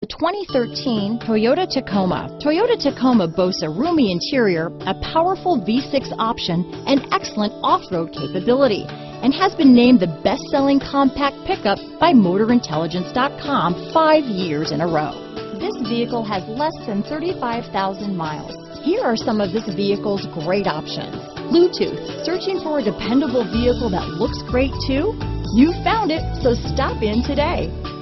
The 2013 Toyota Tacoma. Toyota Tacoma boasts a roomy interior, a powerful V6 option, and excellent off-road capability, and has been named the best-selling compact pickup by MotorIntelligence.com 5 years in a row. This vehicle has less than 35,000 miles. Here are some of this vehicle's great options: Bluetooth. Searching for a dependable vehicle that looks great too? You found it, so stop in today.